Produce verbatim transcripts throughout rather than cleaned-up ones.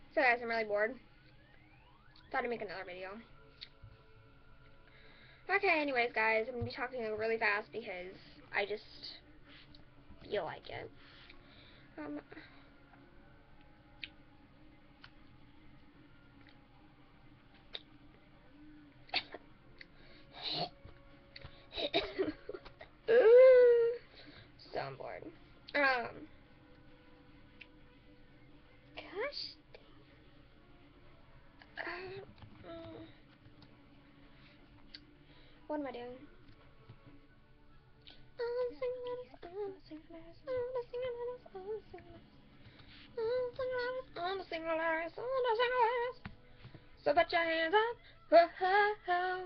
So guys, I'm really bored. Thought I'd make another video. Okay, anyways guys, I'm going to be talking really fast because I just feel like it. Um... So I'm bored. Um... Gosh. Uh, mm. What am I doing? I'm a single artist, I'm a single artist, I'm a single artist, I'm a single artist, I'm a single artist, I'm a single artist. So put your hands up, whoa.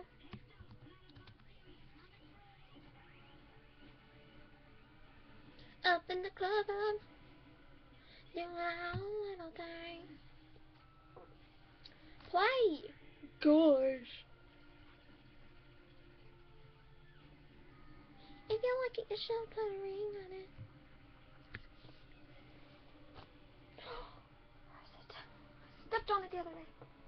Up in the club, I'm doing my own little thing. Play! Gosh. If you like it, you should put a ring on it. Where's it? I stepped on it the other day.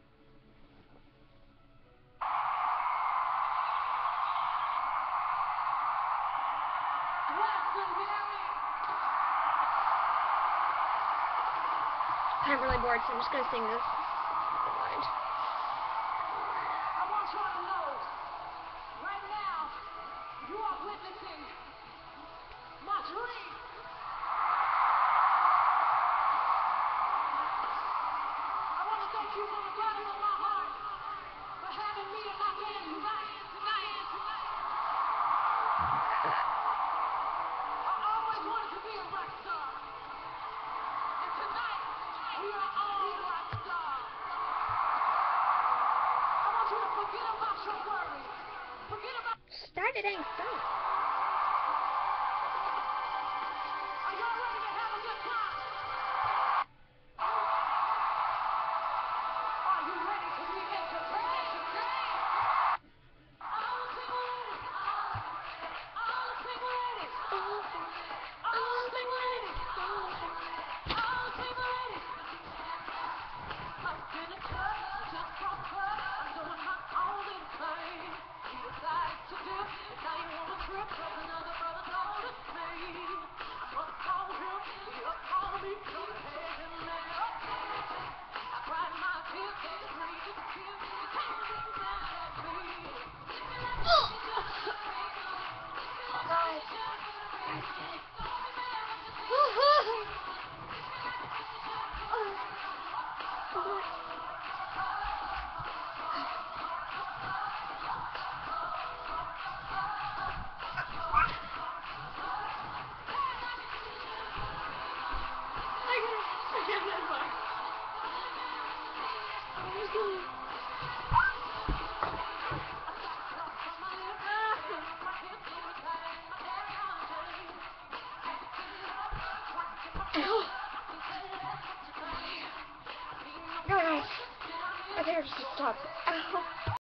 I'm really bored, so I'm just gonna sing this. Never mind. I want you all to know, right now, you are witnessing my dream. I want to thank you from the bottom of my heart for having me and my band tonight, tonight, tonight. I always wanted to be a rock star. And tonight, we are all rock stars. I want you to forget about your worries. Forget about... Start it ain't song. Are y'all ready to have a good time? Are you ready to be entertained? All the single ladies. All the single ladies. All the single ladies. All the single ladies. Up in the club, just broke club. I'm doing my own little thing. You decided to do, now you wanna trip, 'cause another brother noticed me. I must call him, he up called me, go ahead and let it up. I cried my tears, so the breeze is kiss. You can't get down that beat. Guys, I think I just stop.